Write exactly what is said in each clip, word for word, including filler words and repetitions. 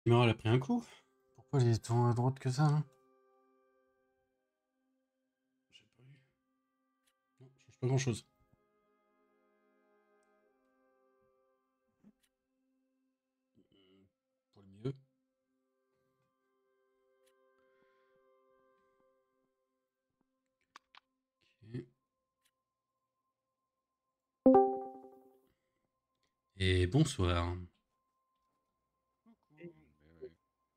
Mais elle a pris un coup. Pourquoi il est tant à droite que ça hein? J'ai pas vu. Non, ça change pas grand chose. Pour le mieux. Okay. Et bonsoir. Coucou. Mais ouais.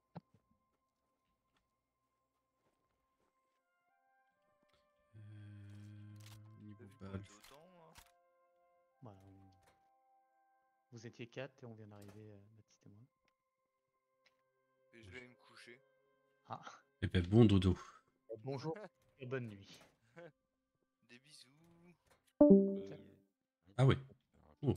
Euh, T'as niveau vu quoi balles. d'autant hein? Voilà, on- vous étiez quatre et on vient d'arriver, euh, Baptiste et moi. Et je vais aller me coucher. Ah, Eh ben bon dodo. bonjour et bonne nuit. Des bisous. Salut. Ah ouais. Oh.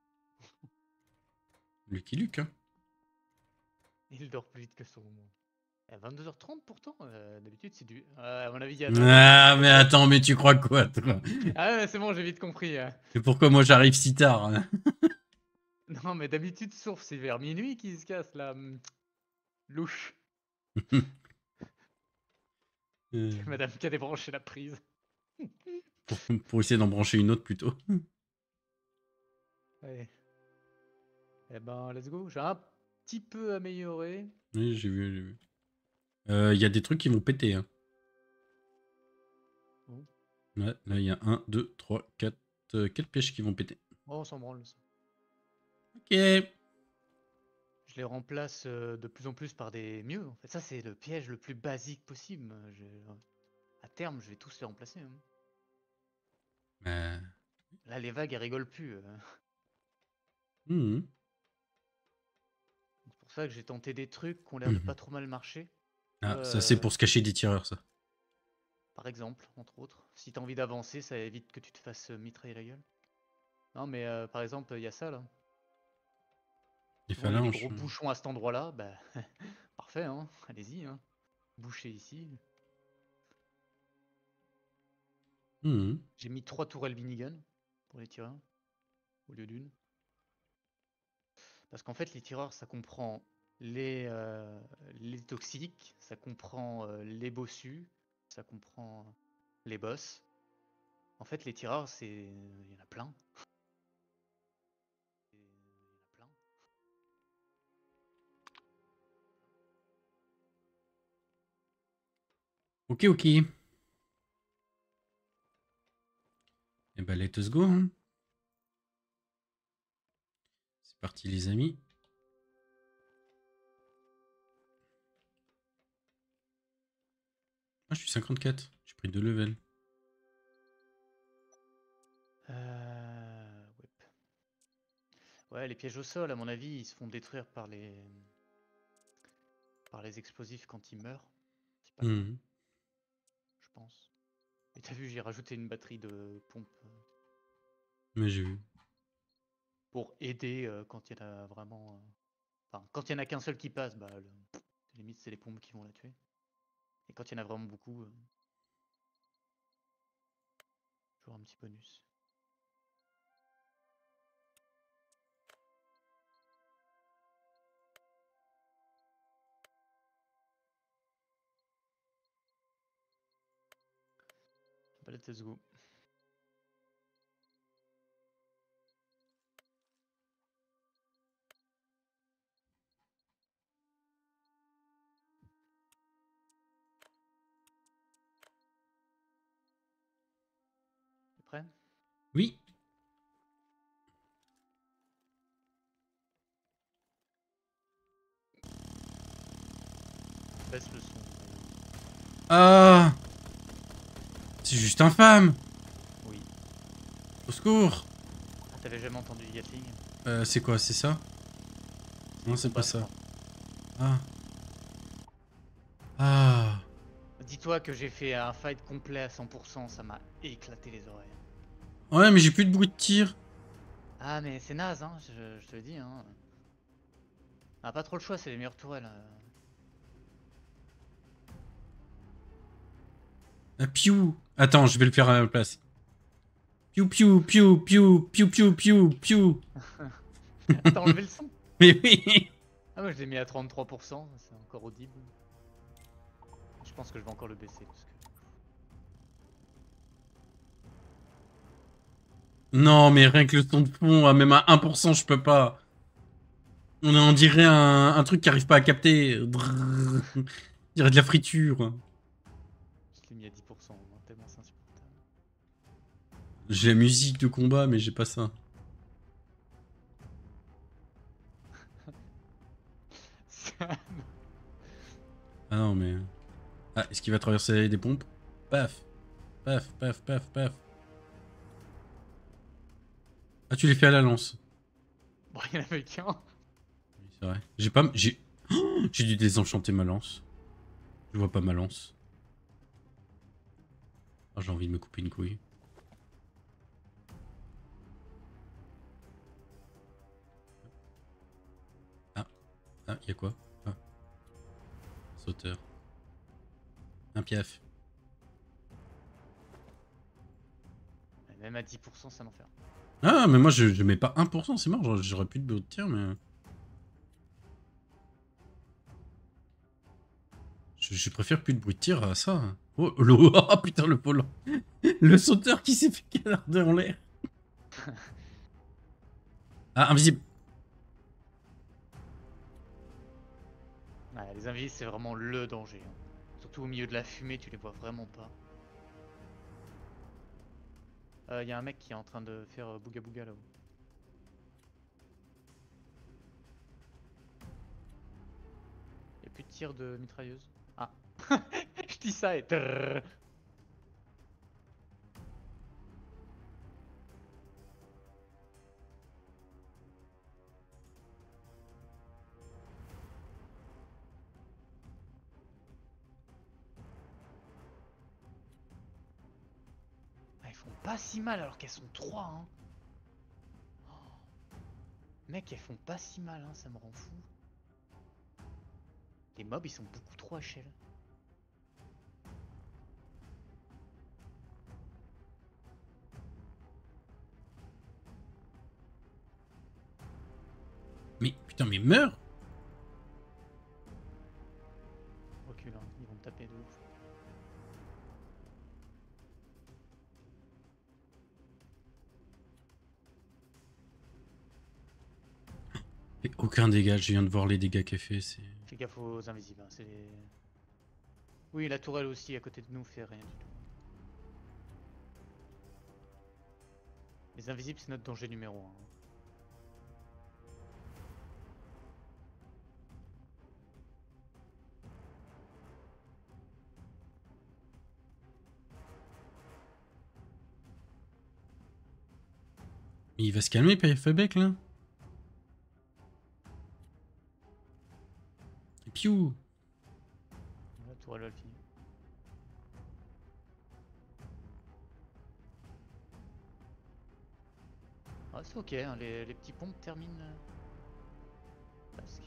Lucky Luke hein. Il dort plus vite que son moment. À vingt-deux heures trente pourtant, euh, d'habitude c'est du... Euh, à mon avis, il y a neuf heures. Ah mais attends, mais tu crois quoi toi? Ah ouais, c'est bon, j'ai vite compris. euh. Et pourquoi moi j'arrive si tard hein? Non, mais d'habitude, sauf c'est vers minuit qu'il se casse, là. hum, Louche. Euh, C'est madame qui a débranché la prise. pour, pour essayer d'en brancher une autre plutôt. Allez. Eh ben, let's go. J'ai un petit peu amélioré. Oui, j'ai vu, j'ai vu. Il euh, y a des trucs qui vont péter. Hein. Oh. Ouais, là, il y a un, deux, trois, quatre, euh, quatre pièges qui vont péter. Oh, on s'en branle. Ça. Ok. Je les remplace euh, de plus en plus par des mieux. En fait, ça, c'est le piège le plus basique possible. Je... À terme, je vais tous les remplacer. Hein. Euh... Là, les vagues, elles rigolent plus. euh. Mmh. C'est pour ça que j'ai tenté des trucs qui ont l'air de Mmh. pas trop mal marcher. Tu Ah, vois, ça c'est euh, pour se cacher des tireurs, ça. par exemple, entre autres. Si t'as envie d'avancer, ça évite que tu te fasses euh, mitrailler la gueule. Non, mais euh, par exemple, il y a ça là. Les Souvent, il y a des phalanges. gros bouchons à cet endroit-là. Bah, parfait, hein. Allez-y, hein. Bouchez ici. Mmh. J'ai mis trois tourelles minigun pour les tireurs au lieu d'une. Parce qu'en fait, les tireurs, ça comprend les, euh, les toxiques, ça comprend euh, les bossus, ça comprend les boss. En fait, les tireurs, c'est il y en a plein. Il y en a plein. Ok, ok. Et bah, let's go. Hein. C'est parti, les amis. Ah, je suis cinquante-quatre. J'ai pris deux levels. Euh, ouais. Ouais, les pièges au sol, à mon avis, ils se font détruire par les par les explosifs quand ils meurent, principalement, Mmh. je pense. Et t'as vu, j'ai rajouté une batterie de pompe euh, Mais j'ai vu. pour aider euh, quand il y en a vraiment. euh, Enfin, quand il y en a qu'un seul qui passe, bah, le- limite, c'est les pompes qui vont la tuer. Et quand il y en a vraiment beaucoup, euh, toujours un petit bonus. Bah, let's go. T'es prêt? Oui. Baisse le son. Ah, c'est juste infâme. Oui. Au secours. Ah, t'avais jamais entendu Gatling? Euh, c'est quoi, c'est ça? C'est Non, les c'est pas combats ça. froids. Ah. Ah. Dis-toi que j'ai fait un fight complet à cent pour cent, ça m'a éclaté les oreilles. Ouais, mais j'ai plus de bruit de tir. Ah, mais c'est naze, hein, je, je te le dis. Hein. On a pas trop le choix, c'est les meilleures tourelles. euh. Ah, piou. Attends, je vais le faire à la place. Piou, piou, piou, piou, piou, piou, piou, piou. T'as enlevé le son? Mais oui. Ah moi je l'ai mis à trente-trois pour cent, c'est encore audible. Je pense que je vais encore le baisser parce que... Non, mais rien que le son de fond, à même à un pour cent, je peux pas. On, on dirait un, un truc qui arrive pas à capter. Drrr. On dirait de la friture. Je l'ai mis à dix pour cent, hein, tellement c'est insupportable. J'ai la musique de combat, mais j'ai pas ça. Ah non, mais... Ah, est-ce qu'il va traverser des pompes? Paf. Paf, paf, paf, paf. Ah, tu les fais à la lance. Bon, il y en avait qu'un. Oui, c'est vrai. J'ai pas... J'ai... Oh, j'ai dû désenchanter ma lance. Je vois pas ma lance. Ah, j'ai envie de me couper une couille. Ah. Ah, y'a quoi? Ah. Sauteur. Un piaf. Même à dix pour cent, c'est un enfer. Ah, mais moi, je, je mets pas un pour cent, c'est mort. J'aurais plus de bruit de tir, mais... Je, je préfère plus de bruit de tir à ça. Oh, le... Oh, putain, le volant. Le sauteur qui s'est fait canarder en l'air. Ah, invisible. Ouais, les invisibles, c'est vraiment le danger. Hein. Surtout au milieu de la fumée, tu les vois vraiment pas. Il euh, y a un mec qui est en train de faire euh, bouga bouga là-haut. Il n'y a plus de tir de mitrailleuse. Ah. Je dis ça et... Trrr. Ah, ils font pas si mal alors qu'elles sont trois. Hein. Oh. Mec, elles font pas si mal, hein, ça me rend fou. Les mobs, ils sont beaucoup trop H L. Mais, putain, mais meurs. Recule, hein, ils vont me taper de ouf. Et aucun dégât, je viens de voir les dégâts qu'elle fait, c'est... Fais gaffe aux invisibles, hein, c'est les... Oui, la tourelle aussi à côté de nous fait rien du tout. Les invisibles, c'est notre danger numéro un. Mais il va se calmer, Périphébek, là. Et piou. La tourelle va le finir. Ah, c'est ok, hein, les, les petits pompes terminent euh, presque.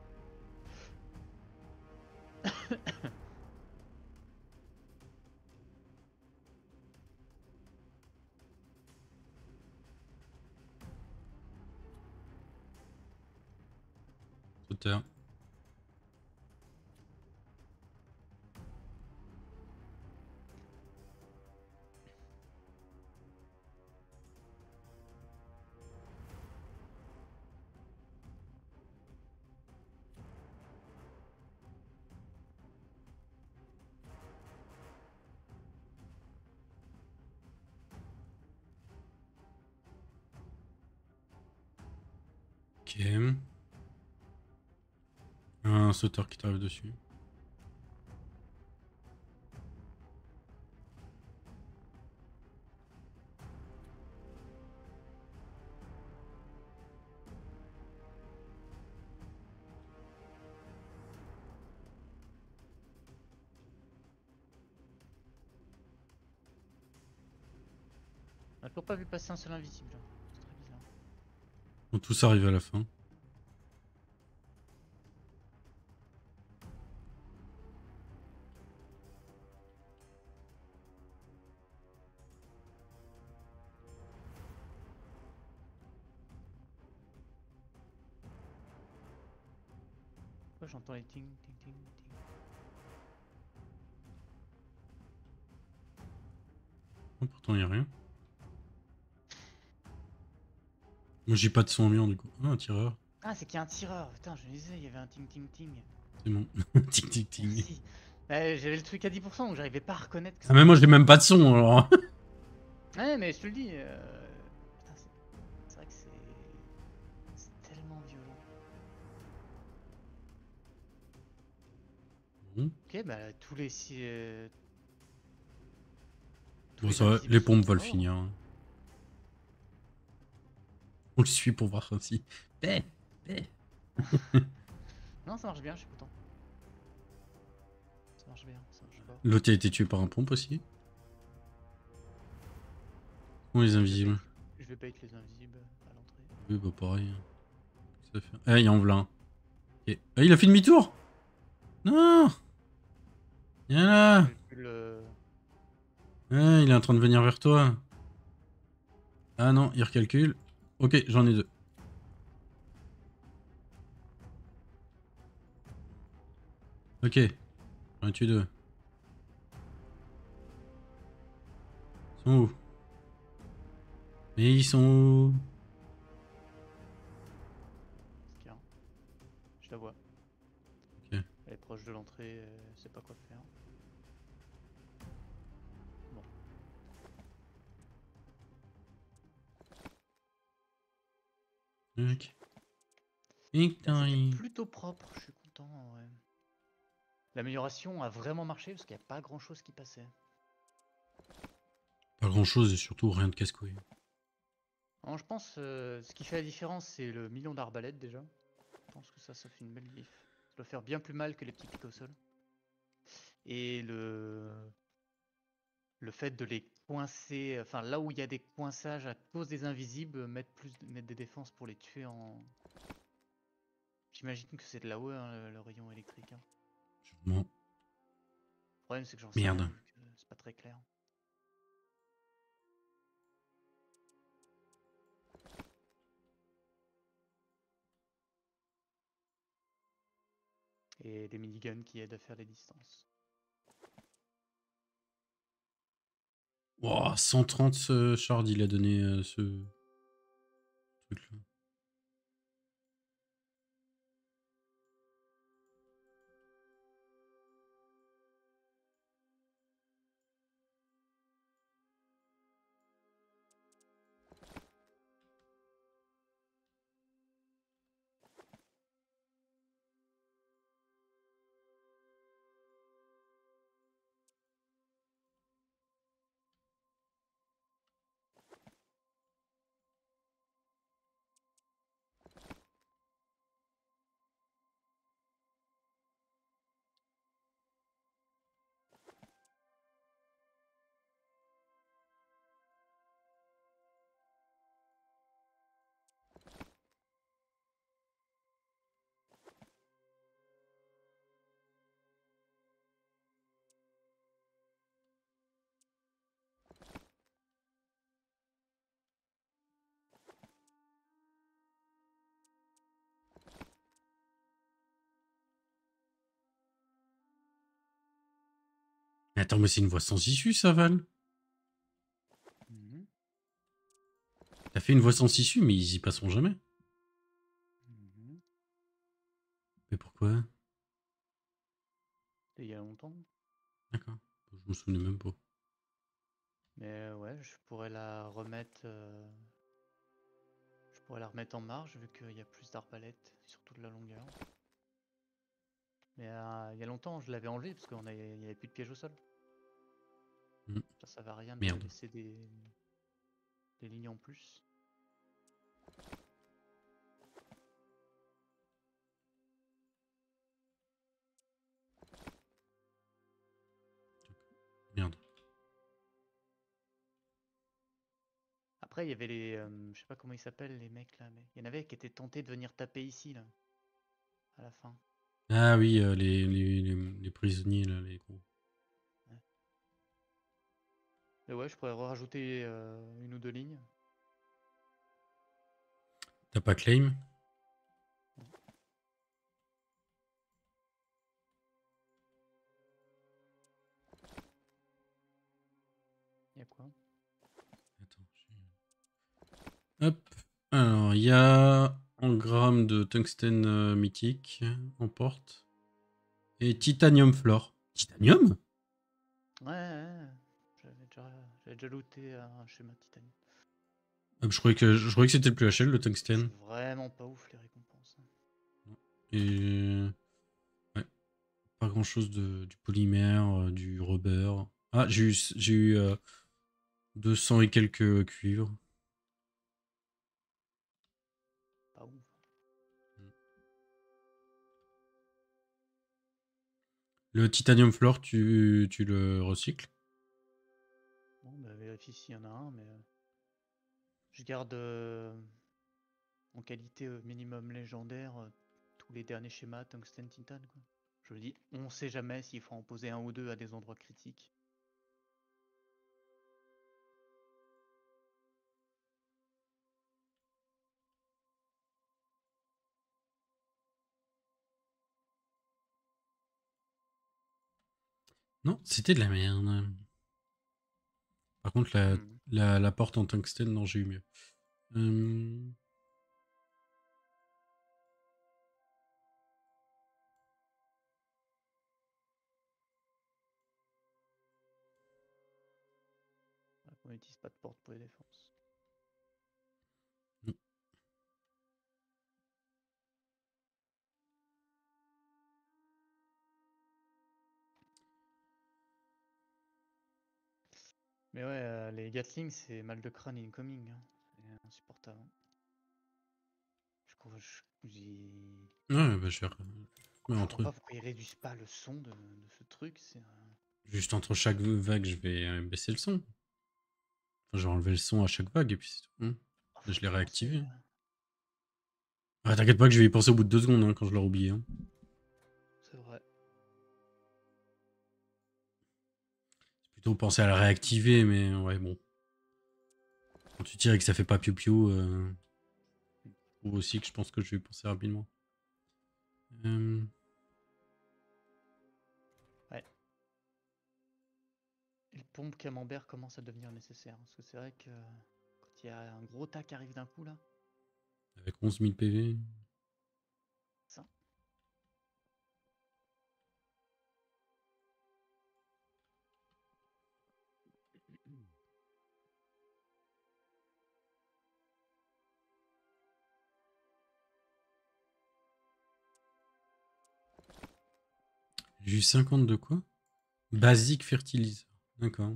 Sauteur. Ok. Un sauteur qui t'arrive dessus. On a toujours pas vu passer un seul invisible. Hein. C'est très bizarre. Bon, tout ça arrive à la fin. j'entends les ting, ting, ting, ting. Oh, pourtant, il a rien. Moi, j'ai pas de son ambiant, du coup. Ah, un tireur. Ah, c'est qu'il y a un tireur. Putain, je me disais, il y avait un ting, ting, ting. C'est bon. Tic, tic, tic. Merci. Euh, J'avais le truc à dix pour cent, donc j'arrivais pas à reconnaître que Ah, mais moi, j'ai c'était- même pas de son, alors. Ouais, mais je te le dis. euh, Putain, c'est c'est vrai que c'est. C'est tellement violent. Bon, Ok, bah tous les six. euh, tous bon les ça va, invisibles les sont pompes vont le morts. finir. hein. On le suit pour voir aussi. Paix, paix. Non, ça marche bien, je suis content. Ça marche bien, ça marche pas. L'autre a été tué par un pompe aussi. Ou les invisibles. Je vais bait les invisibles à l'entrée. Oui, bah pareil. Ça fait... Ah, il y en a un. Ok. Ah, il a fait demi-tour. Non. Viens là. Calcule, euh, Ah, il est en train de venir vers toi. Ah non, il recalcule. Ok, j'en ai deux. Ok, j'en ai tué deux. Ils sont où? Mais ils sont où? ce qu'il y a. Je la vois. Ok. Elle est proche de l'entrée, euh, elle sait pas quoi faire. Bon. Ok. Bah, c'était Victory. plutôt propre, je suis content. Ouais. L'amélioration a vraiment marché parce qu'il n'y a pas grand chose qui passait. Pas grand chose et surtout rien de casse-couille. Alors, je pense euh, ce qui fait la différence, c'est le million d'arbalètes déjà. Je pense que ça, ça fait une belle diff. Ça doit faire bien plus mal que les petits pics au sol. Et le, le fait de les coincer, enfin là où il y a des coinçages à cause des invisibles, mettre, plus, mettre des défenses pour les tuer en. J'imagine que c'est de là-haut hein, le, le rayon électrique. hein. Sûrement. Le problème, c'est que j'en sais Merde. rien, vu que c'est pas très clair. Et des miniguns qui aident à faire les distances. Wow, cent trente euh, shard il a donné euh, ce truc là. Mais attends, mais c'est une voie sans issue ça, Val. Mhm. T'as fait une voie sans issue, mais ils y passeront jamais. Mhm. Mais pourquoi? C'était il y a longtemps. D'accord. Je me souvenais même pas. Mais ouais, je pourrais la remettre. euh, Je pourrais la remettre en marge vu qu'il y a plus d'arbalètes, surtout de la longueur. Mais euh, il y a longtemps, je l'avais enlevé parce qu'il n'y avait plus de pièges au sol. Hmm. Ça, ça va rien de Merde. laisser des, des lignes en plus. Merde. Après, il y avait les. euh, je sais pas comment ils s'appellent les mecs là, mais il y en avait qui étaient tentés de venir taper ici là, à la fin. Ah oui, euh, les, les, les, les prisonniers là, les gros. Ouais. Et ouais, je pourrais rajouter euh, une ou deux lignes. T'as pas claim? quoi. Attends, j'ai- Hop. Alors, il y a engramme de tungstène euh, mythique en porte. Et titanium flore. Titanium? Ouais, ouais, j'avais déjà, j'avais déjà looté un schéma titanium. Ah, je croyais que, je croyais que c'était le plus H L, le C'est tungstène. vraiment pas ouf les récompenses. Et... Ouais, pas grand chose de, du polymère, euh, du rubber. Ah, j'ai eu, j'ai eu euh, deux cents et quelques cuivres. Pas ouf. Le titanium flore, tu, tu le recycles? Bon, bah vérifie s'il y en a un, mais euh, je garde euh, en qualité euh, minimum légendaire euh, tous les derniers schémas tungstène titan, quoi. Je me dis, on sait jamais s'il faut en poser un ou deux à des endroits critiques. Non, c'était de la merde. Par contre, la, Hmm. la, la porte en tungstène, non, j'ai eu mieux. Euh, Ouais, on n'utilise pas de porte pour les défenses. Mais ouais, euh, les Gatling, c'est mal de crâne incoming, hein. C'est insupportable. Je crois je, j'ai- Ouais, bah, je vais... Mais je entre comprends eux. pas pourquoi ils réduisent pas le son de, de ce truc. C'est un- Juste entre chaque vague, je vais euh, baisser le son. Enfin, je vais enlever le son à chaque vague et puis c'est tout. Hein. Oh, Là, faut je l'ai y penser. réactivé. euh. Ah, t'inquiète pas que je vais y penser au bout de deux secondes hein, quand je l'aurai oublié. Hein. C'est vrai. Plutôt penser à la réactiver, mais ouais, bon. Quand tu tires et que ça fait pas piou-piou, euh, je trouve aussi que je pense que je vais y penser rapidement. Euh... Ouais. Et le pompe camembert commence à devenir nécessaire. Parce que c'est vrai que quand il y a un gros tas qui arrive d'un coup là, Avec onze mille P V. ça. J'ai eu cinquante de quoi? Basic fertilizer. D'accord.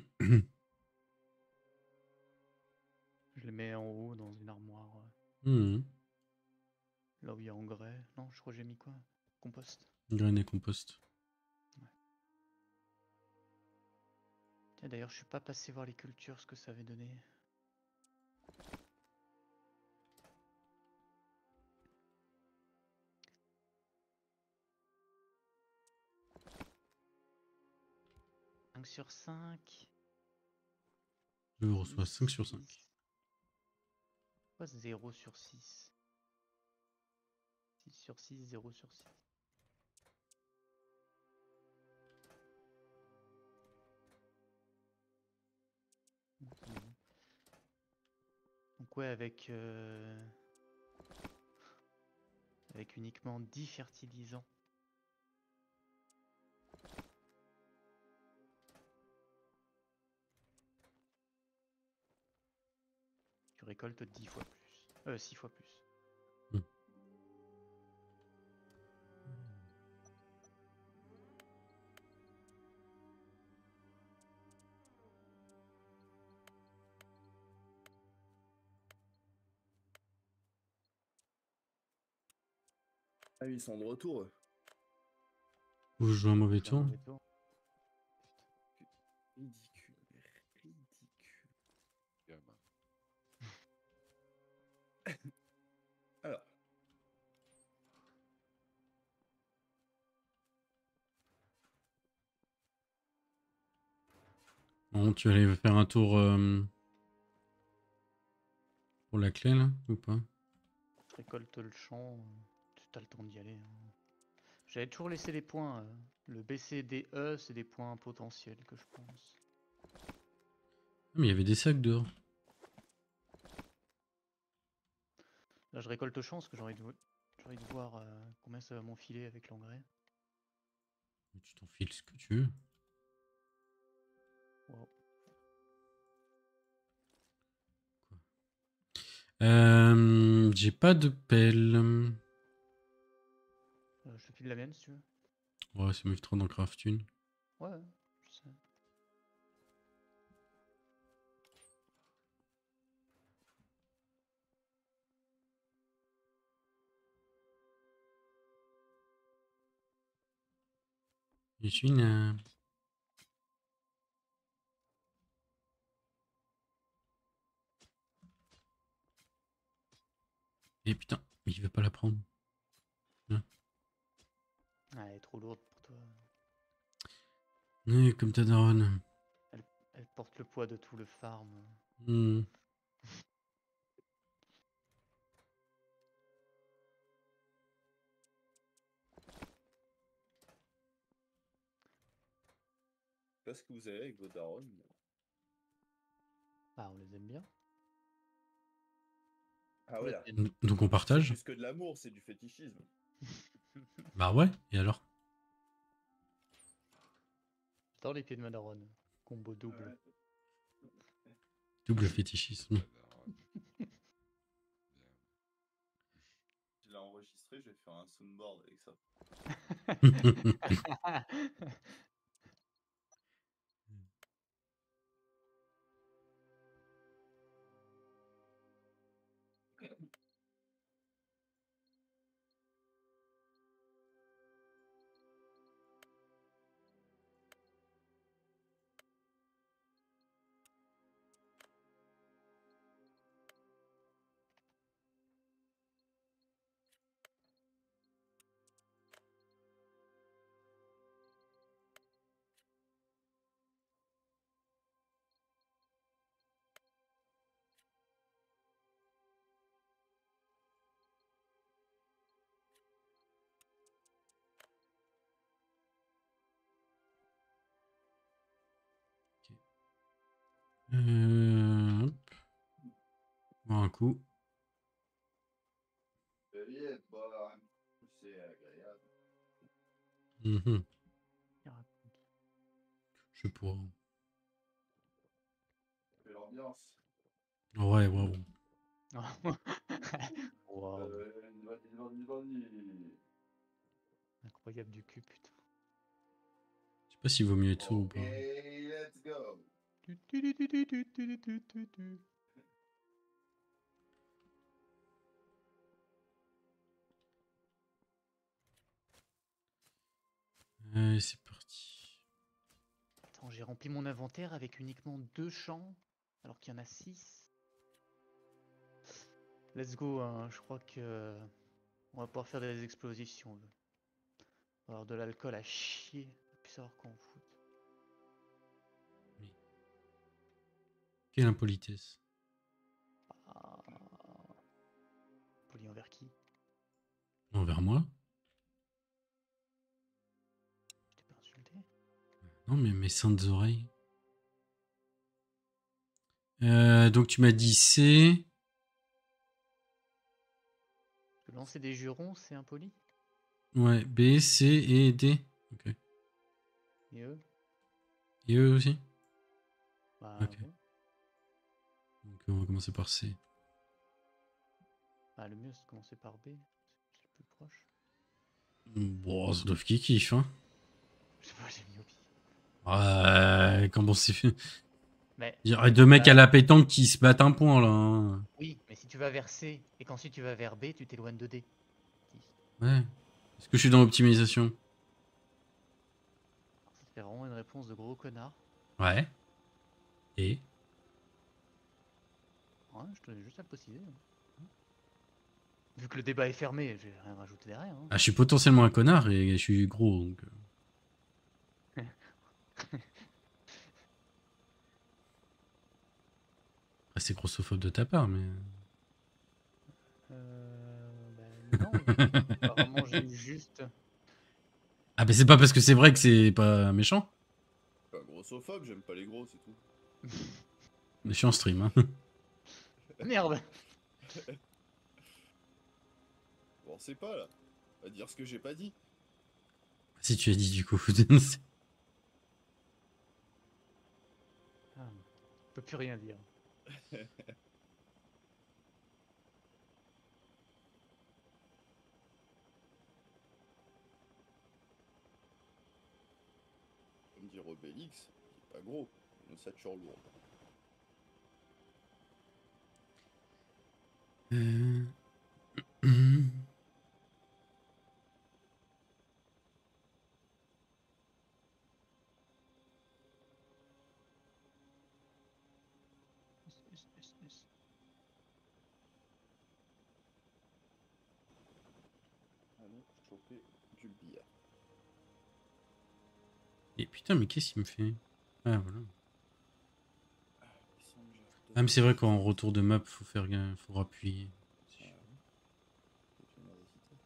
Je les mets en haut dans une armoire. euh, Mmh. Là où il y a engrais. Non, je crois que j'ai mis quoi? Compost. Graines et compost. Ouais. Tiens, d'ailleurs, je suis pas passé voir les cultures, ce que ça avait donné. cinq sur cinq. Je reçois cinq sur six. cinq. Pourquoi zéro sur six? six sur six, zéro sur six. Donc ouais, avec, euh, avec uniquement dix fertilisants. Tu récoltes dix fois plus. Euh, six fois plus. Mmh. Ah oui, ils sont de retour. eux. Ou je joue un mauvais C'est un tour. mauvais tour. Ridicule. Ridicule. Gamin. Alors. Bon, tu vas aller faire un tour euh, pour la clé là, ou pas? Je récolte le champ. Tu as le temps d'y aller. hein. J'avais toujours laissé les points. euh, Le B C D E, c'est des points potentiels que je pense. mais il y avait des sacs dehors. Là, je récolte au champ parce que j'ai envie de, vo- j'ai envie de voir euh, combien ça va m'enfiler avec l'engrais. Tu t'enfiles ce que tu veux. Wow. Euh, J'ai pas de pelle. Euh, je te file la mienne si tu veux. Ouais, ça m'évite trop d'en craft une. Ouais, ouais, je sais. Je suis une. Et putain, il veut pas la prendre. Ah, elle est trop lourde pour toi. Ouais, comme ta daronne. Elle porte le poids de tout le farm. Hmm. Je sais pas ce que vous avez avec vos darons. Ah, on les aime bien. Ah On les voilà. aime. Donc on C'est partage. plus que de l'amour, c'est du fétichisme. Bah ouais, et alors? Dans les pieds de ma daronne. Combo double. Ouais. Double fétichisme. La daronne. Bien. Je l'ai enregistré, je vais faire un soundboard avec ça. Euh, hop. Bon, un coup. C'est bah, c'est agréable. Mhm. Il raconte. Je sais pas. C'est l'ambiance. Ouais, waouh. Waouh. Euh, vas-y, vas-y, vas-y. Incroyable du cul, putain. Je sais pas s'il vaut mieux être sourd ou Ok, pas. let's go. Tu, tu, tu, tu, tu, tu, tu, tu, tu, tu. Allez, c'est parti. Attends, j'ai rempli mon inventaire avec uniquement deux champs, alors qu'il y en a six. Let's go, hein. Je crois que on va pouvoir faire des explosifs si on veut. On va avoir de l'alcool à chier, on va plus savoir quoi en foutre. Quelle impolitesse. Ah. Poli envers qui? Envers moi? Je t'ai pas insulté? Non, mais mes saintes oreilles. Euh, donc tu m'as dit C. Parce que lancer des jurons, c'est impoli. Ouais, B, C et D. Ok. Et eux? Et eux aussi? Bah Ok. ouais. Donc on va commencer par C. Bah le mieux c'est de commencer par B. C'est le plus proche. Bon, ça doit qui kiffe, hein. Je sais pas, j'ai mis au pif. Ouais, quand bon, c'est fait. Mais Il y aurait deux mecs Bah, à la pétanque qui se battent un point là. hein. oui, mais si tu vas vers C et qu'ensuite tu vas vers B, tu t'éloignes de D. Ouais. Est-ce que je suis dans l'optimisation? Ça serait vraiment une réponse de gros connard. Ouais. Et Ouais, je tenais juste à le préciser. hein. Vu que le débat est fermé, je vais rien rajouter derrière. hein. ah, je suis potentiellement un connard et je suis gros donc. euh. Après, c'est grossophobe de ta part, mais. Euh, bah, non, apparemment j'ai eu juste. Ah, mais c'est pas parce que c'est vrai que c'est pas méchant. Je suis pas grossophobe, j'aime pas les gros, c'est tout. Je suis en stream. Hein. Merde. Bon, c'est pas là. À dire ce que j'ai pas dit. Si tu as dit du coup. Ah, je peux plus rien dire. Comme dit Obélix, il est pas gros, une ossature lourde. Euh... Allons choper du billard. Et putain, mais qu'est-ce qu'il me fait? Ah, voilà. Il semble que j'ai Ah, mais c'est vrai qu'en retour de map, faut faire gaffe, faut appuyer. Ah, oui. C'est une nécessité.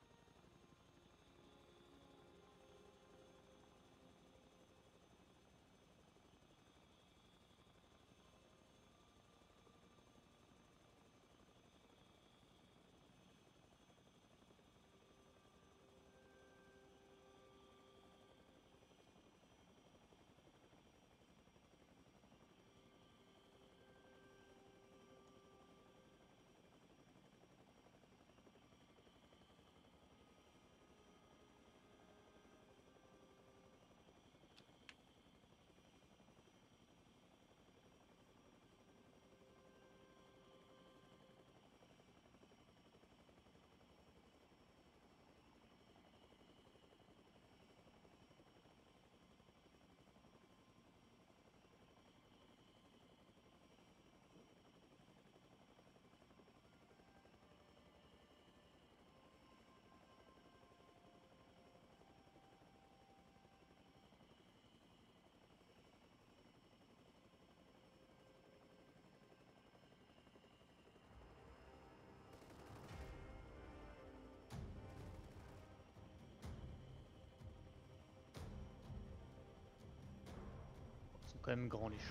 Ils sont quand même grands les champs.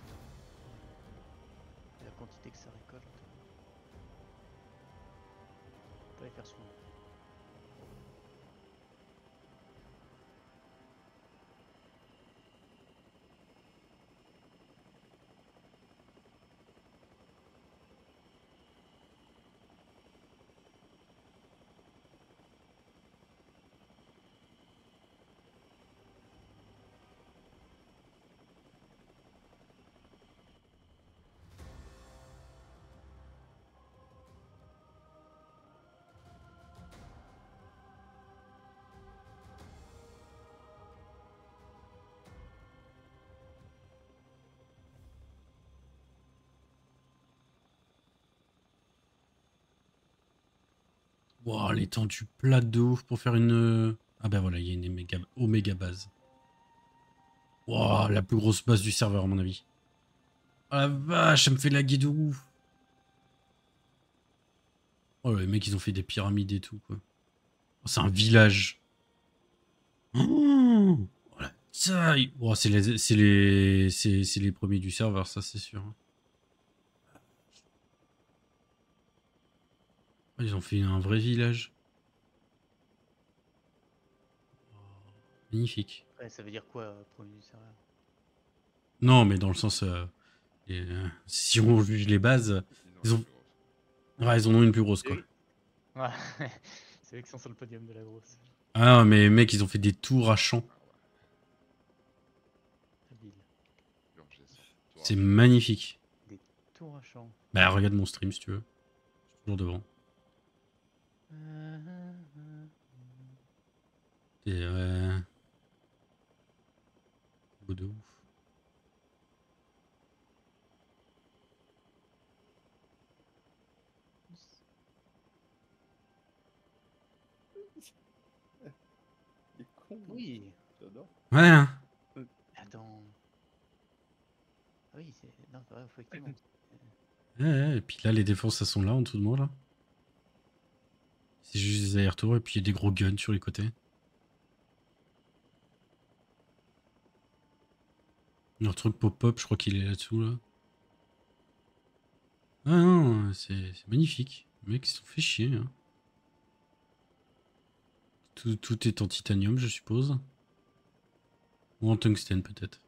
La quantité que ça récolte. On peut les faire souvent. Wow, l'étendue plate de ouf pour faire une... Ah bah voilà, il y a une méga... Oméga base. Wow, la plus grosse base du serveur à mon avis. Oh la vache, ça me fait laguer de ouf. Oh les mecs, ils ont fait des pyramides et tout, quoi. Oh, c'est un village. Oh, oh la taille. Oh, c'est les, c'est les, c'est, c'est les premiers du serveur, ça c'est sûr. Oh, ils ont fait un vrai village. Oh, magnifique. Ouais, ça veut dire quoi, euh, premier du serveur? Non, mais dans le sens... euh, et, euh, si on juge les bases, ils ont... Ouais, ils en ont une plus grosse, quoi. Ouais, c'est eux qui sont sur le podium de la grosse. Ah non, mais mec, ils ont fait des tours à champ. Habile. C'est magnifique. Des tours à champ. Bah, regarde mon stream si tu veux. Je suis toujours devant. C'est euh... beau de ouf. Il est con. Oui. J'adore. Ouais, hein. Attends. Ah oui, c'est. Non, c'est vrai, effectivement. Ouais, ouais, et puis là, les défenses, elles sont là, en dessous de moi, là. C'est juste des allers-retours, et puis il y a des gros guns sur les côtés. Leur truc pop-up, je crois qu'il est là-dessous, là. Ah non, c'est c'est magnifique. Les mecs, ils se sont fait chier. Hein. Tout, tout est en titanium, je suppose. Ou en tungstène, peut-être.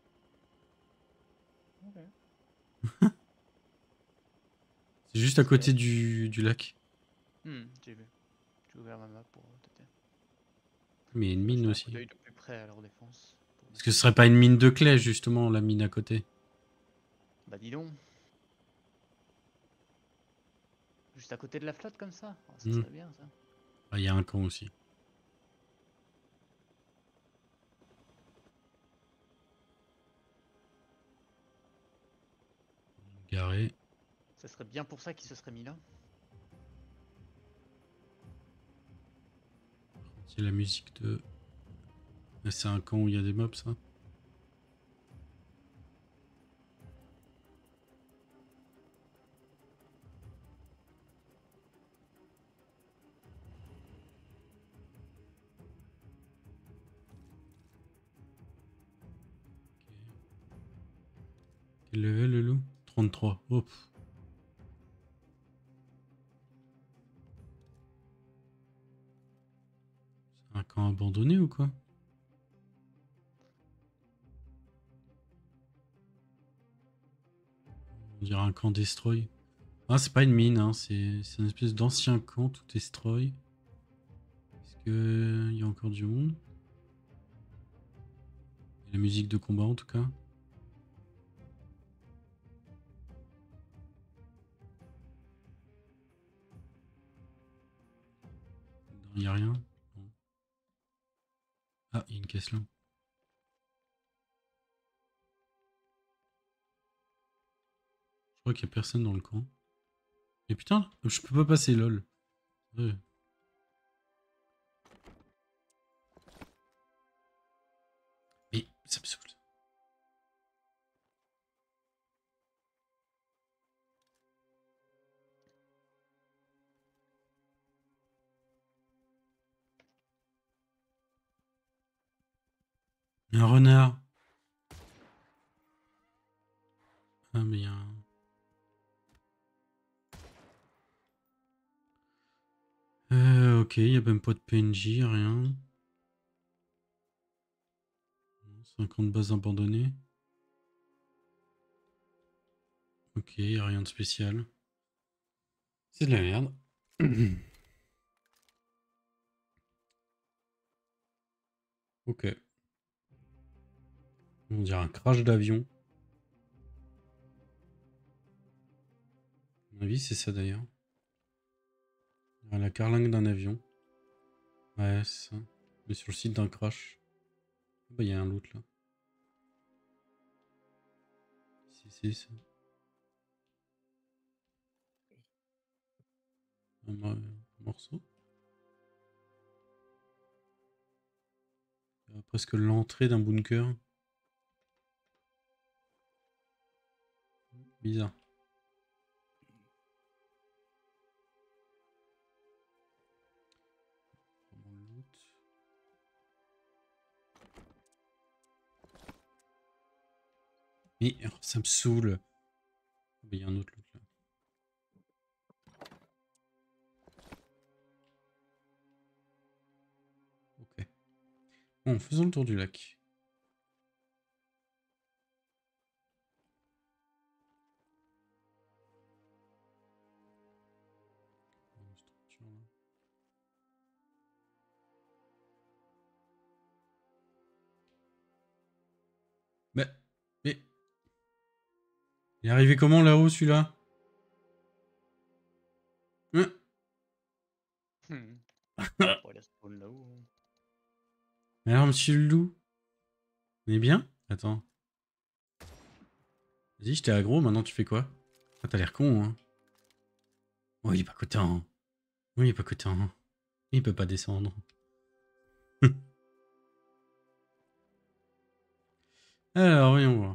Ok. C'est juste à côté du, du lac. Hmm, j'ai vu. J'ai ouvert ma map pour tâter. Mais il y a une On va mine jeter un coup aussi. d'œil de plus près à leur défense. pour Est-ce que ce décider. serait pas une mine de clé, justement, la mine à côté? Bah dis donc. Juste à côté de la flotte comme ça. Oh, ça Hmm. serait bien ça. Ah, il y a un camp aussi. Garé. Ça serait bien pour ça qu'ils se seraient mis là. C'est la musique de... Ah, c'est un camp où il y a des mobs, ça? Quel level, le loup? trente-trois. Oh, pff. C'est un camp abandonné ou quoi? On dirait un camp destroy. Ah, c'est pas une mine, hein. C'est c'est une espèce d'ancien camp tout destroy. Est-ce qu'il y a encore du monde? Il y a la musique de combat en tout cas. Il n'y a rien. Non. Ah, il y a une caisse là. Je crois qu'il n'y a personne dans le camp. Mais putain, je peux pas passer, lol. Ouais. Mais ça me saoule. Un renard. Ah, mais il y a un... Euh, ok, il n'y a même pas de P N J, rien. cinquante bases abandonnées. Ok, il n'y a rien de spécial. C'est de la merde. Ok. On dirait un crash d'avion. À mon avis, c'est ça d'ailleurs. La carlingue d'un avion. Ouais, c'est ça. On est sur le site d'un crash. Ah bah, il y a un autre là. Si, si, ça. Un, mo- un morceau. Euh, presque l'entrée d'un bunker. Bizarre. Vraiment le loot. Mais oh, ça me saoule. Ah bah, il y a un autre loot là. Ok. Bon, faisons le tour du lac. Une structure, là. Mais, mais, il est arrivé comment là-haut celui-là? Hein? Hmm. Bon, il spawn là-haut. hein. Alors, monsieur le loup, on est bien? Attends. Vas-y, j'étais aggro, maintenant tu fais quoi? Ah, t'as l'air con, hein. Oh, il est pas content. Oui, il est pas content. Il peut pas descendre. Alors, voyons voir.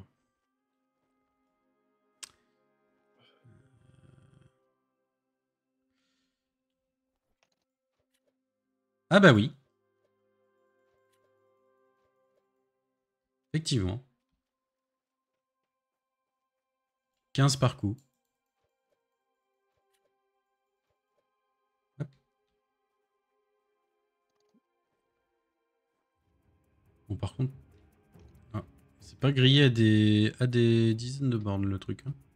Ah bah oui. Effectivement. quinze par coup. Bon, par contre... Ah, c'est pas grillé à des... à des dizaines de bornes, le truc. Hein.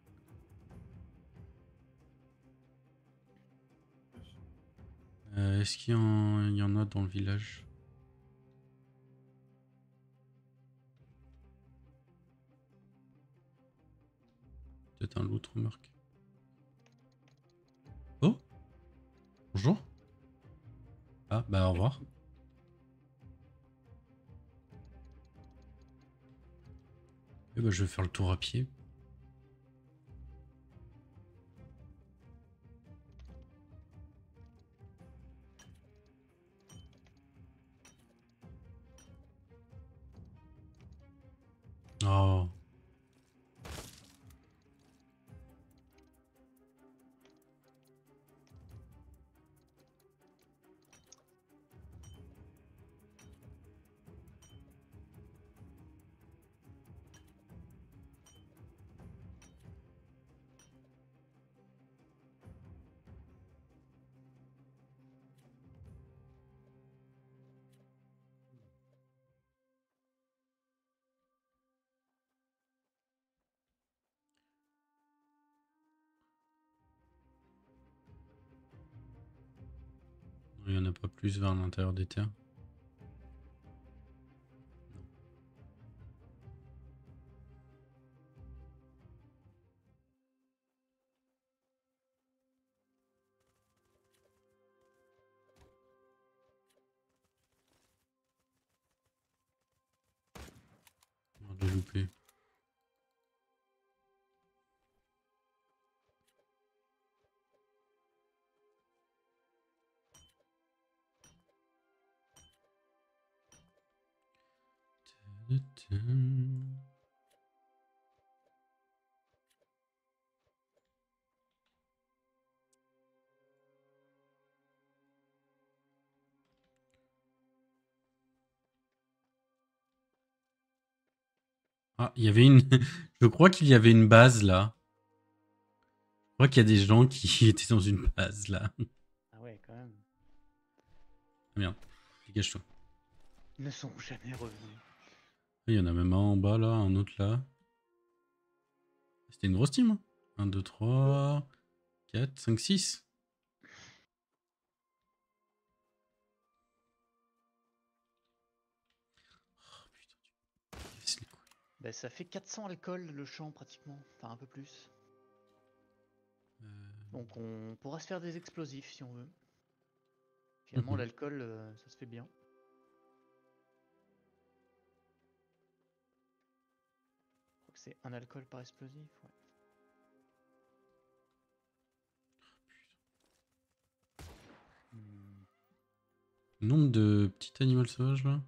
Euh, Est-ce qu'il y, en... il y en a dans le village? Peut-être un loot, remarque. Oh, bonjour. Ah, bah au revoir. Et bah je vais faire le tour à pied. Oh. Il n'y en a pas plus vers l'intérieur des terres. On va les louper. Ah, il y avait une... Je crois qu'il y avait une base là. Je crois qu'il y a des gens qui étaient dans une base là. Ah ouais, quand même. Ah merde, dégage-toi. Ils ne sont jamais revenus. Il y en a même un en bas là, un autre là. C'était une grosse team. un, deux, trois, quatre, cinq, six. Oh putain, tu casses les couilles. Bah, ça fait quatre cents alcool le champ pratiquement. Enfin, un peu plus. Euh, Donc on pourra se faire des explosifs si on veut. Finalement, Mhm. l'alcool, euh, ça se fait bien. Je crois que c'est un alcool par explosif. Ouais. Hmm. Nombre de petits animaux sauvages là.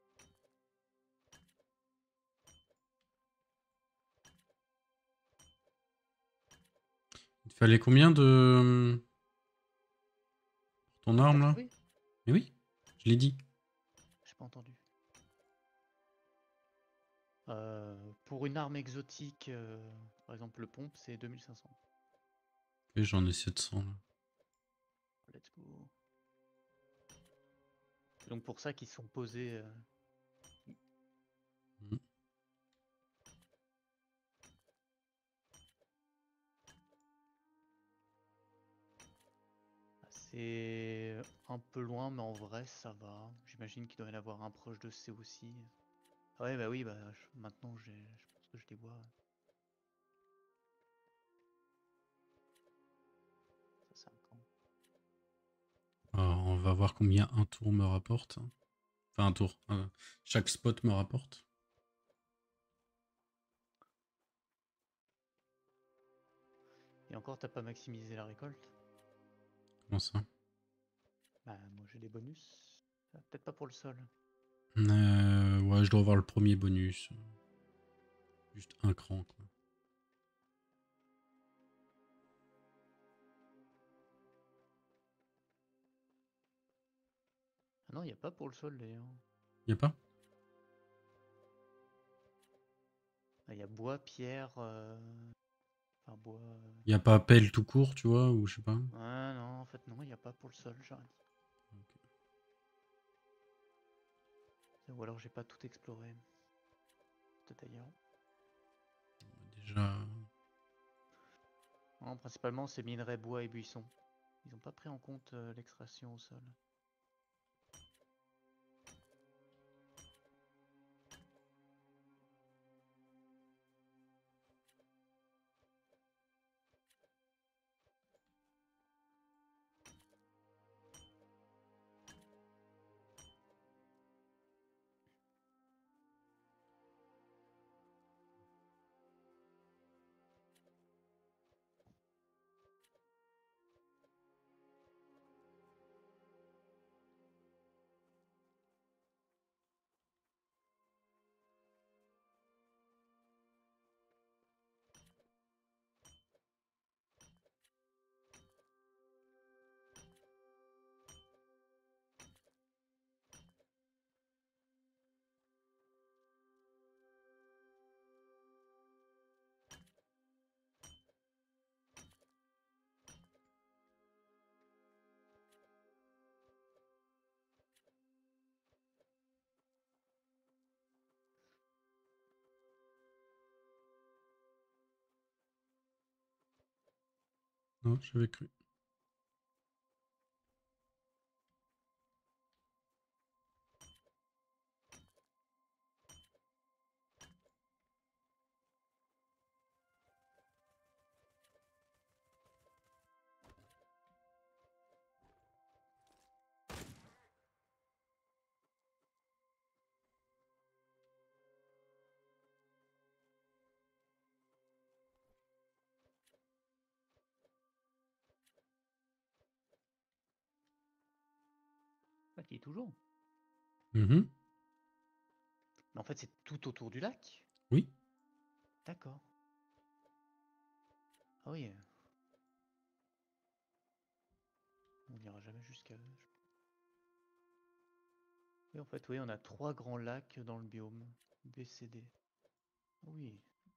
Il te fallait combien de... Pour ton Pour arme là? trouver. Mais oui, je l'ai dit. J'ai pas entendu. Euh, pour une arme exotique, euh, par exemple le pompe, c'est deux mille cinq cents. Ok, j'en ai sept cents là. Let's go. C'est donc pour ça qu'ils sont posés. euh, Mhm. C'est un peu loin, mais en vrai ça va. J'imagine qu'il doit y en avoir un proche de C aussi. Ah ouais, bah oui, bah je- maintenant j'ai, je pense que je les vois. Ça c'est un camp. Alors, on va voir combien un tour me rapporte. Enfin, un tour. euh, chaque spot me rapporte. Et encore, t'as pas maximisé la récolte? Comment ça? Bah moi j'ai des bonus. Ah, peut-être pas pour le sol. Euh, ouais, je dois avoir le premier bonus. Juste un cran, quoi. Ah non, il n'y a pas pour le sol d'ailleurs. Y a pas? Il y a bois, pierre, euh, enfin bois. euh, Y a pas pelle tout court, tu vois, ou je sais pas. Ouais, non, en fait, non, il n'y a pas pour le sol, j'aurais dit. Ou alors j'ai pas tout exploré. Peut-être ailleurs. Déjà. Non, principalement c'est minerais, bois et buissons. Ils n'ont pas pris en compte euh, l'extraction au sol. Non, j'avais cru. Ah, qui est toujours. Mhm. Mais en fait c'est tout autour du lac. Oui. D'accord. Ah oui. On n'ira jamais jusqu'à eux. Et en fait oui, on a trois grands lacs dans le biome. B C D. Oui.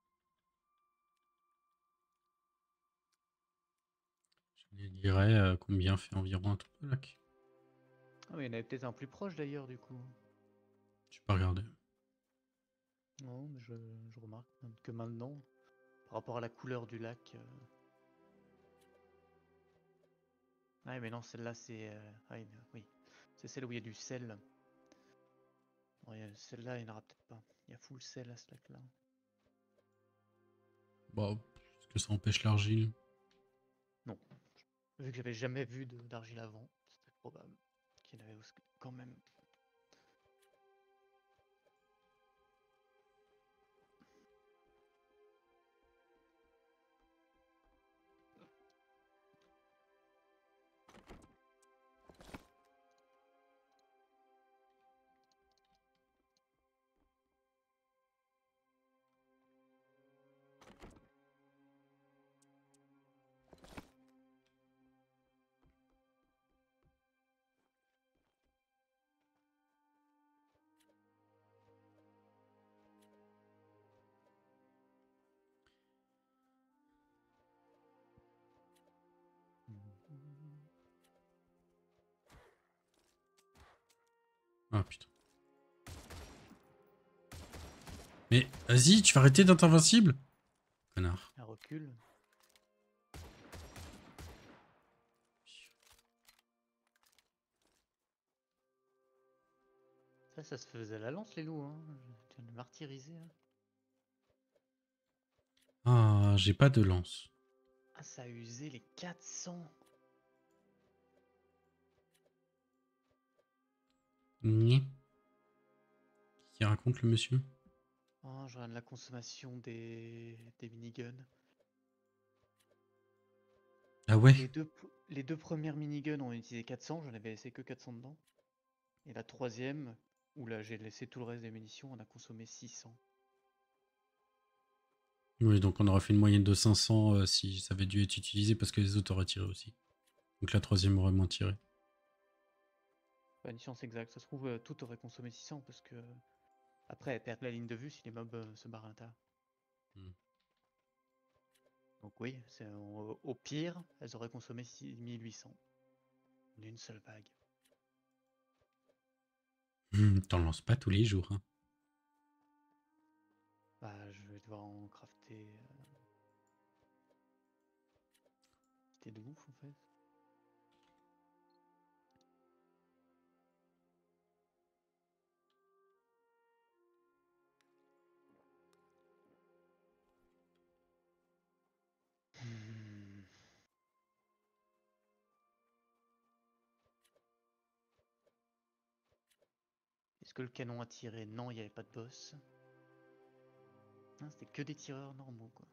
Je dirais euh, combien fait environ un tour de lac. Ah oui, il y en avait peut-être un plus proche d'ailleurs du coup. Je peux pas regarder. Non, mais je, je remarque que maintenant, par rapport à la couleur du lac. euh, Ah mais non, celle-là c'est... euh, ah oui, mais- oui. C'est celle où il y a du sel. Bon, il y a- celle-là, il n'y en aura peut-être pas. Il y a full sel à ce lac-là. Bon, est-ce que ça empêche l'argile? Non. Vu que j'avais jamais vu de- d'argile avant, c'était probable qu'il y en avait aussi- quand même. Ah putain. Mais vas-y, tu vas arrêter d'être invincible? Connard. Un recul. Ça, ça se faisait à la lance les loups, hein. Tu viens de martyriser. Hein. Ah, j'ai pas de lance. Ah, ça a usé les quatre cents. Ni. Qui raconte le monsieur? Oh, je regarde la consommation des, des miniguns. Ah ouais? Les deux, p- les deux premières miniguns ont utilisé quatre cents, j'en avais laissé que quatre cents dedans. Et la troisième, où là j'ai laissé tout le reste des munitions, on a consommé six cents. Oui, donc on aurait fait une moyenne de cinq cents euh, si ça avait dû être utilisé parce que les autres auraient tiré aussi. Donc la troisième aurait moins tiré. Pas une science exacte, ça se trouve, euh, tout aurait consommé six cents parce que après elles perdent la ligne de vue si les mobs euh, se barrent à l'intérieur. Hmm. Donc oui, c'est au, au pire, elles auraient consommé six mille huit cents en une seule vague. Hum, T'en lances pas tous les jours. Hein. Bah, je vais devoir en crafter. euh, C'était de ouf en fait. Hmm. Est-ce que le canon a tiré? Non, il n'y avait pas de boss. Ah, c'était que des tireurs normaux quoi.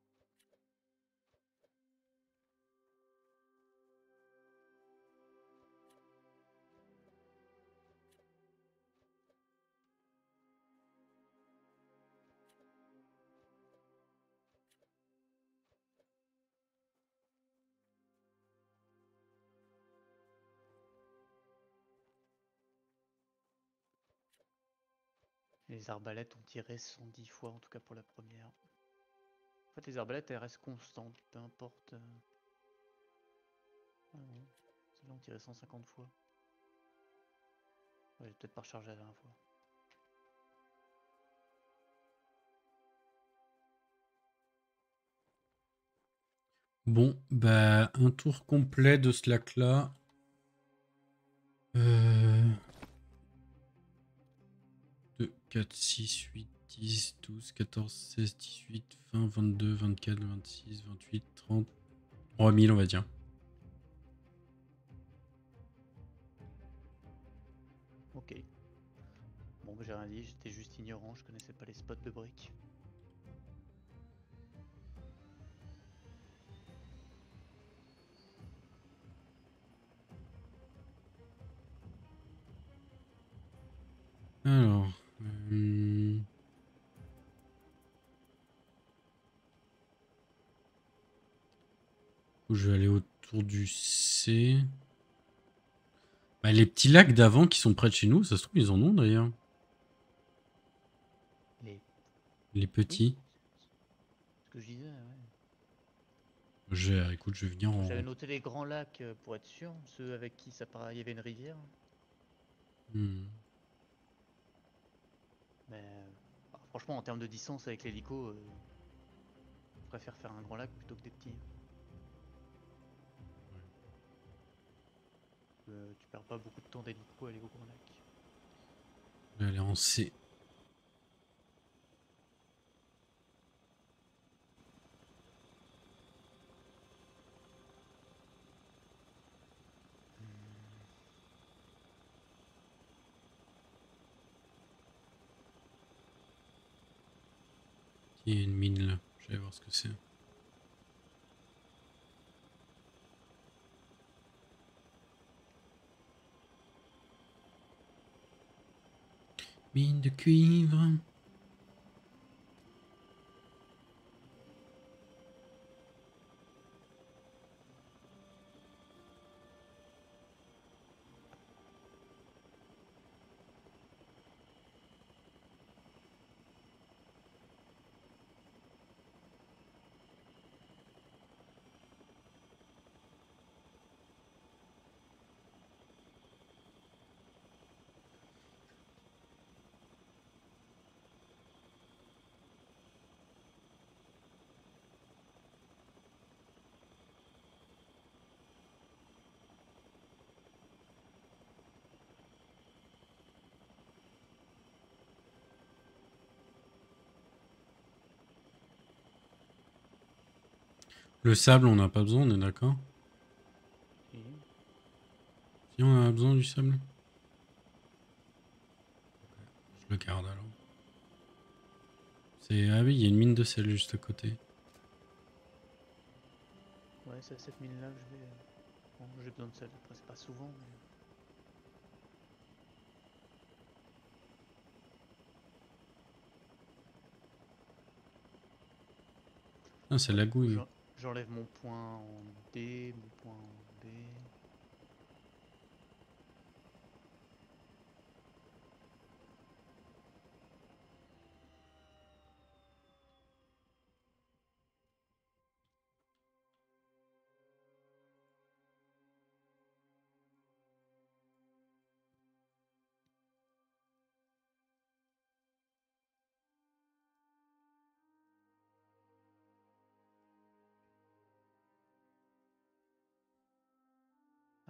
Les arbalètes ont tiré cent dix fois, en tout cas pour la première. En fait, les arbalètes, elles restent constantes, peu importe. euh. Ah non, celles-là ont tiré cent cinquante fois. Ouais, j'ai peut-être pas rechargé la dernière fois. Bon, bah, un tour complet de Slack là. Euh... deux, quatre, six, huit, dix, douze, quatorze, seize, dix-huit, vingt, vingt-deux, vingt-quatre, vingt-six, vingt-huit, trente. trois mille on va dire. Ok. Bon, bah, j'ai rien dit, j'étais juste ignorant, je connaissais pas les spots de briques. Alors... euh, je vais aller autour du C. Bah, les petits lacs d'avant qui sont près de chez nous, ça se trouve, ils en ont d'ailleurs. Les... Les Oui, petits. ce que je disais, ouais. Je, écoute, je vais venir J'avais en... noté les grands lacs euh, pour être sûr, ceux avec qui ça paraît, il y avait une rivière. Hmm. Mais euh, bah, franchement, en termes de distance avec l'hélico, euh, je préfère faire un grand lac plutôt que des petits. Euh, tu perds pas beaucoup de temps d'hélico à aller au grand lac. Je vais aller en C. Il y a une mine là. Je vais voir ce que c'est. Mine de cuivre. Le sable, on n'a pas besoin, on est d'accord? Si. Si on a besoin du sable. Je le garde alors. C'est... Ah oui, il y a une mine de sel juste à côté. Ouais, c'est à cette mine là que je vais. Bon, j'ai besoin de ça, après c'est pas souvent, mais. Ah, c'est Ouais, la du coup, gouille. j'en- j'enlève mon point en D, mon point en B.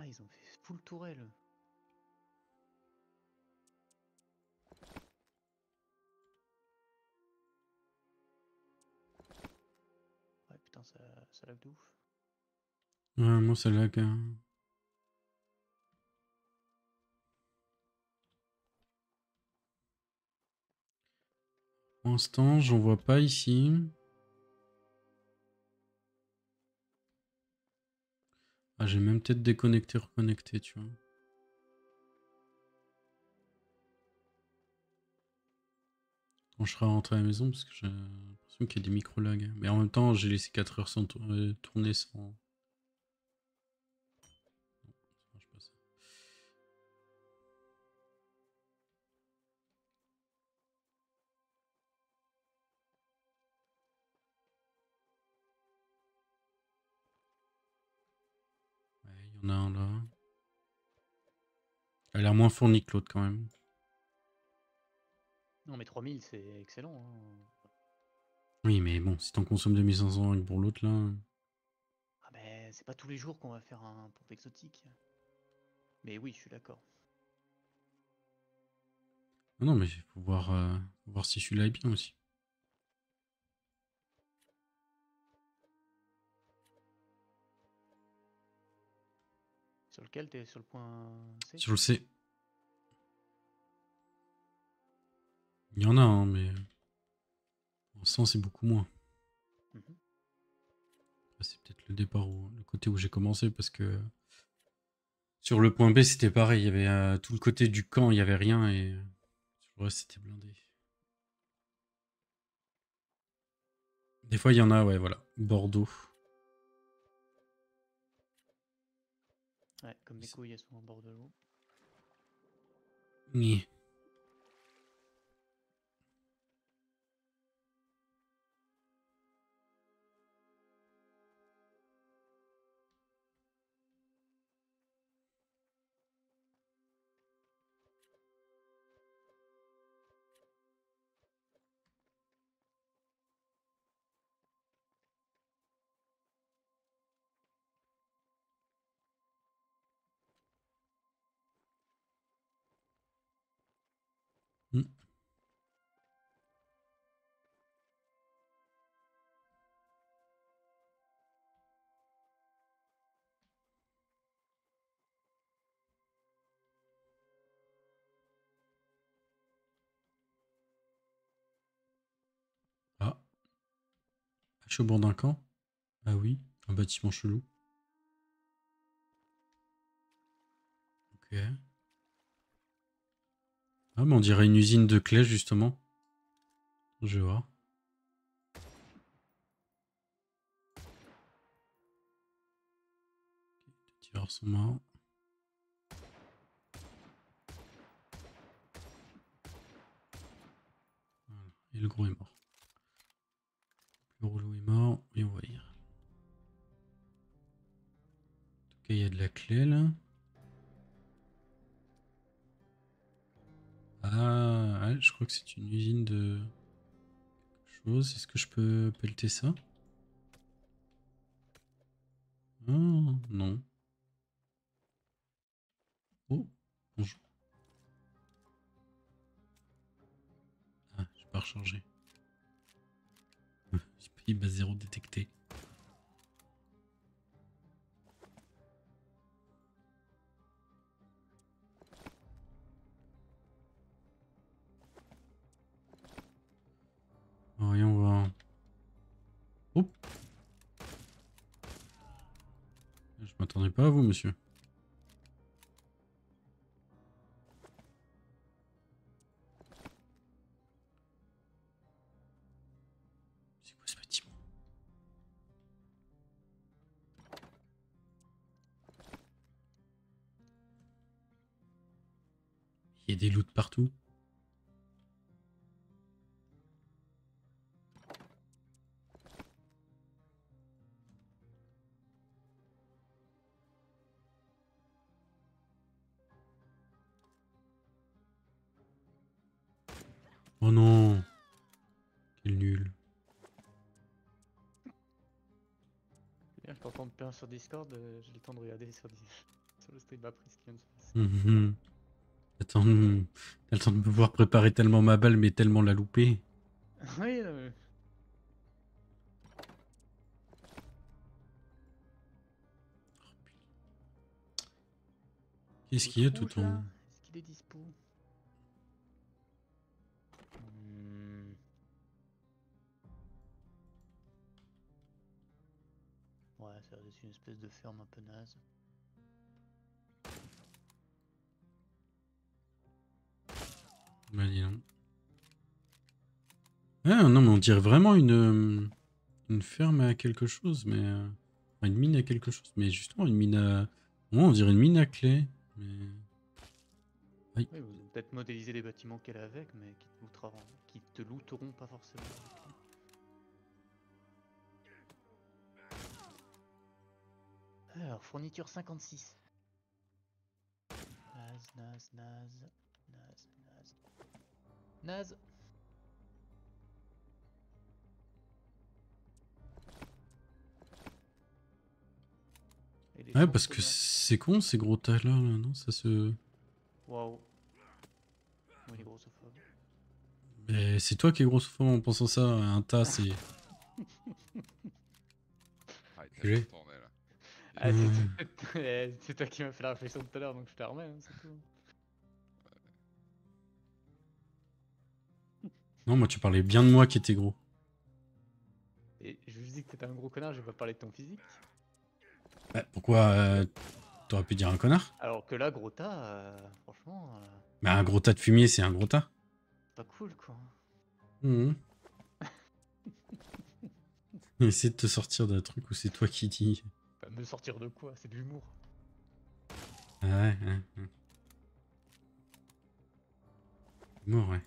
Ah, ils ont fait full tourelle. Ouais, putain, ça, ça lag de ouf. Ouais, moi ça lag. hein. Pour l'instant, j'en vois pas ici. Ah, j'ai même peut-être déconnecté, reconnecté, tu vois. Quand je serai rentré à la maison, parce que j'ai l'impression qu'il y a des micro-lags. Mais en même temps, j'ai laissé quatre heures sans tour- euh, tourner sans. Non, ça marche pas ça. Ouais, il y en a un là. Elle a l'air moins fournie que l'autre quand même. Non, mais trois mille, c'est excellent. hein. Oui, mais bon, si t'en consommes deux mille cinq cents pour l'autre là. Ah, ben, c'est pas tous les jours qu'on va faire un pompe exotique. Mais oui, je suis d'accord. Ah non, mais faut voir, euh, faut voir si celui-là est bien aussi. Sur lequel t'es sur le point C? Si je le sais. Il y en a, hein, mais. En sens, c'est beaucoup moins. Mhm. Ah, c'est peut-être le départ, ou le côté où j'ai commencé, parce que. Sur le point B, c'était pareil. Il y avait euh, tout le côté du camp, il y avait rien, et. Sur le reste, c'était blindé. Des fois, il y en a, ouais, voilà. Bordeaux. Ouais, comme mes couilles, elles sont en bord de l'eau. Oui. Hmm. Ah. Je suis au bord d'un camp. Ah oui, un bâtiment chelou. Ok. Ah, mais on dirait une usine de clés, justement. Je vais voir. Les tireurs sont morts. Voilà. Et le gros est mort. Le rouleau est mort. Et on va y. En tout cas, il y a de la clé, là. Ah, ouais, je crois que c'est une usine de quelque chose. Est-ce que je peux pelleter ça? Ah, non. Oh, bonjour. Ah, j'ai pas rechargé. J'ai payé base zéro détecté. Voyons voir. Oh, je m'attendais pas à vous, monsieur. C'est quoi ce bâtiment? Il y a des loots partout. Oh non. Quel nul. C'est bien, je t'entends plein sur Discord, euh, j'ai le temps de regarder sur, Dis- Sur le stream après ce qui vient de se passer. Mhm. Attends, hmm, t'as le temps de me voir préparer tellement ma balle, mais tellement la louper. Oui, non, mais- Qu'est-ce qu'il y a L'autre tout rouge, en là, haut? est-ce qu'il est dispo? Hmm. Ouais, ça reste une espèce de ferme un peu naze. Bah, dis donc. Ah non, mais on dirait vraiment une, euh, une ferme à quelque chose, mais... euh, enfin, une mine à quelque chose, mais justement une mine à... Ouais, on dirait une mine à clé. Mais... Oui, vous avez peut-être modélisé les bâtiments qu'elle a avec, mais qui te looteront, qui te looteront pas forcément. avec. Alors, fourniture cinquante-six. Naze, naze, naze, naze, naze. Naze. Et des Ouais, champs de parce que tomates. c'est con ces gros tas là, là, non? Ça se... Waouh. Oui, les grossophobe. Mais c'est toi qui es grossophobe en pensant ça, un tas c'est... Ah, il J'ai. t'a tourné là. Ah, Ouais. c'est eh, c'est toi qui m'as fait la réflexion tout à l'heure, donc je te la remets, hein, c'est tout. Non, moi tu parlais bien de moi qui étais gros. Et je lui dis que t'étais un gros connard, je vais pas parler de ton physique. Bah, pourquoi euh, t'aurais pu dire un connard? Alors que là, gros tas, euh, franchement, euh, Bah un gros tas de fumier c'est un gros tas. pas cool quoi. Mhm. Essaie de te sortir d'un truc où c'est toi qui dis... Bah, me sortir de quoi? C'est de l'humour. Ah ouais, ouais, ouais. Mort, ouais.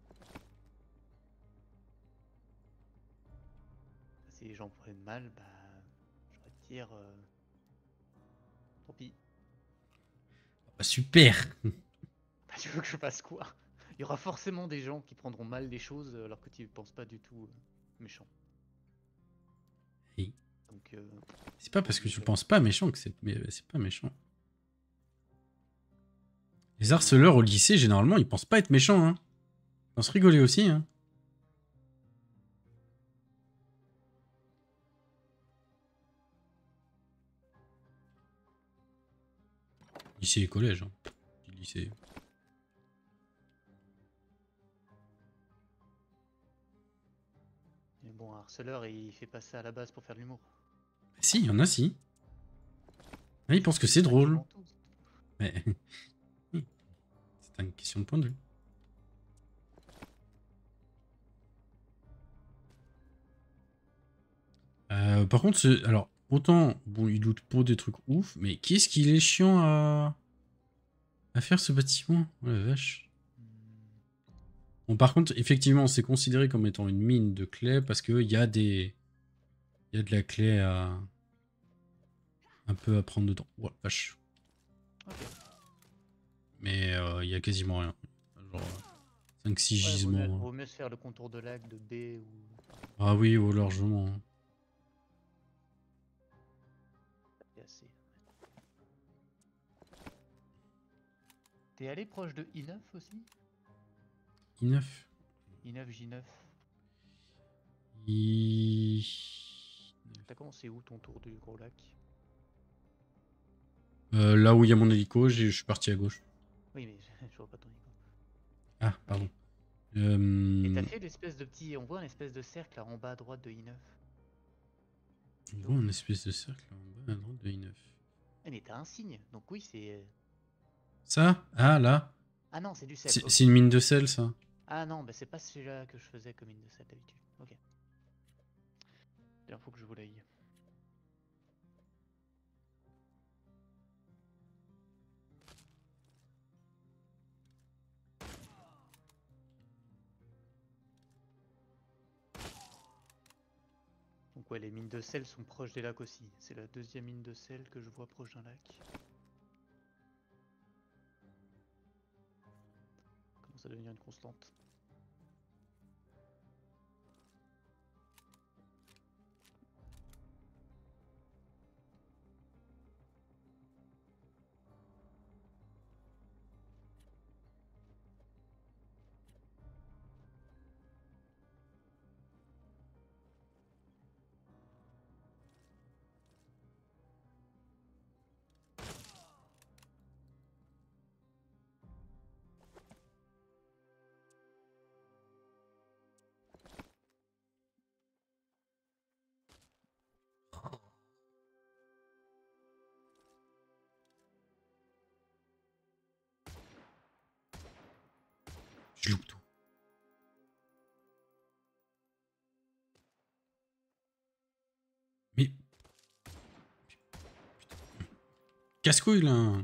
Si les gens prennent mal, bah, je vais te dire, euh, tant pis. Bah, super. Bah, tu veux que je fasse quoi? Il y aura forcément des gens qui prendront mal les choses euh, alors que tu penses pas du tout euh, méchant. Et Donc, euh, c'est pas parce que tu le penses pas méchant que c'est... Mais euh, c'est pas méchant. Les harceleurs au lycée, généralement, ils pensent pas être méchants, hein. On se rigoler aussi, hein. Lycée et collège, hein. Lycée. mais bon, un harceleur, il fait pas ça à la base pour faire de l'humour. Si, il y en a, si. Ah, ils pensent que c'est drôle. Mais... c'est une question de point de vue. Euh, par contre, ce- alors, autant, bon, il loot pour des trucs ouf, mais qu'est-ce qu'il est chiant à... à faire ce bâtiment? Oh la vache. Bon, par contre, effectivement, c'est considéré comme étant une mine de clé parce qu'il y a des... Il y a de la clé à... un peu à prendre dedans. Ouais, vache. Ok. Mais euh, il y a quasiment rien. Genre cinq six Ouais, vaut mieux, gisements. vaut mieux se faire le contour de lac de B ou. Ah oui, oh, largement. C'est assez. T'es allé proche de I neuf aussi? I neuf. I neuf, J neuf. I... T'as commencé où ton tour du gros lac? Euh, là où il y a mon hélico, j'ai- je suis parti à gauche. Oui, mais je vois pas ton icône. Ah, pardon. Et Euh... t'as fait l'espèce de petit. On voit un espèce de cercle là en bas à droite de I neuf. On voit un espèce de cercle en bas à droite de I neuf. Eh, mais t'as un signe, donc oui, c'est. Ça? Ah, là? Ah non, c'est du sel. C'est ok. c'est une mine de sel, ça? Ah non, bah c'est pas celui-là que je faisais comme mine de sel d'habitude. Ok. Il faut que je vous l'aille. Donc ouais, les mines de sel sont proches des lacs aussi. C'est la deuxième mine de sel que je vois proche d'un lac. Commence à devenir une constante. Je loupe tout. Mais... Casse-couille, là.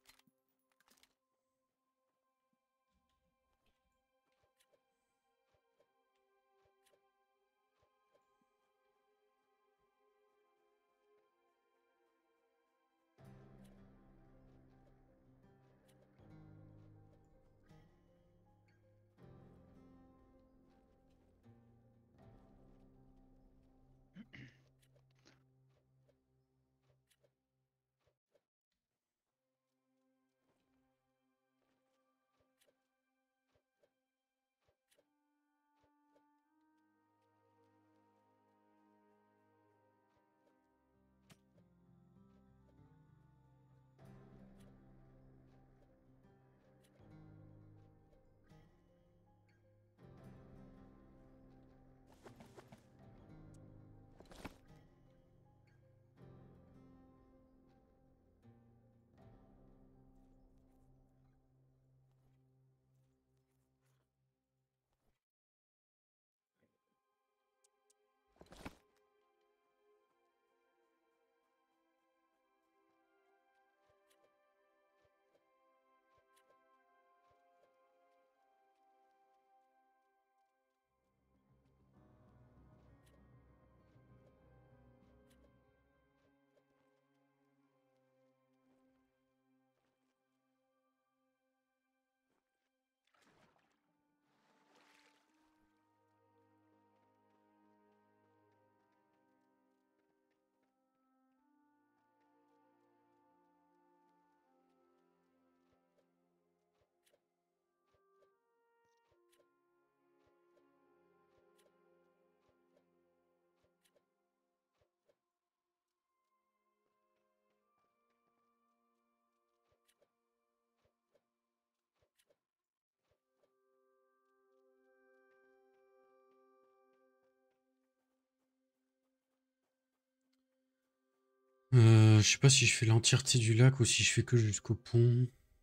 Euh, je sais pas si je fais l'entièreté du lac ou si je fais que jusqu'au pont. De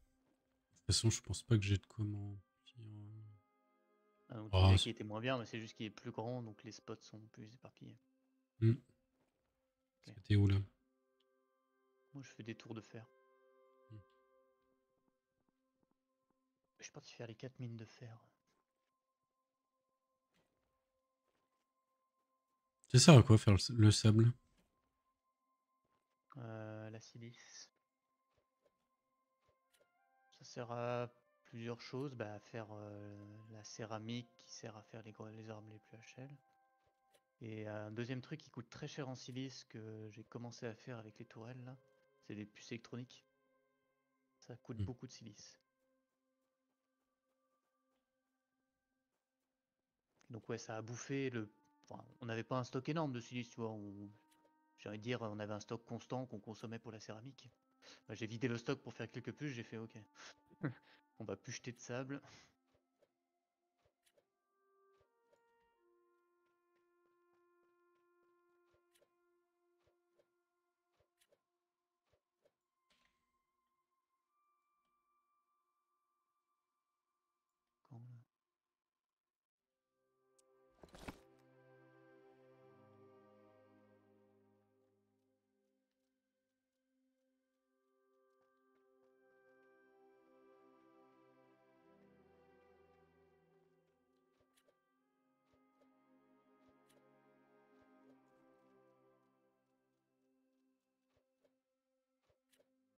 toute façon, je pense pas que j'ai de comment. Ah, donc tu Oh, disais c'est- qu'il était moins bien, mais c'est juste qu'il est plus grand, donc les spots sont plus éparpillés. Hmm. C'était où là? Moi, je fais des tours de fer. Hmm. Je suis parti faire les quatre mines de fer. C'est ça, quoi, faire le, le sable. Euh, la silice. Ça sert à plusieurs choses. Bah, à faire euh, la céramique qui sert à faire les, gros- les armes les plus H L. Et un deuxième truc qui coûte très cher en silice que j'ai commencé à faire avec les tourelles là, c'est des puces électroniques. Ça coûte Hmm. beaucoup de silice. Donc ouais, ça a bouffé le. Enfin, on n'avait pas un stock énorme de silice, tu vois. On... J'ai envie de dire, on avait un stock constant qu'on consommait pour la céramique. Bah, j'ai vidé le stock pour faire quelques puces, j'ai fait ok. On va plus jeter de sable.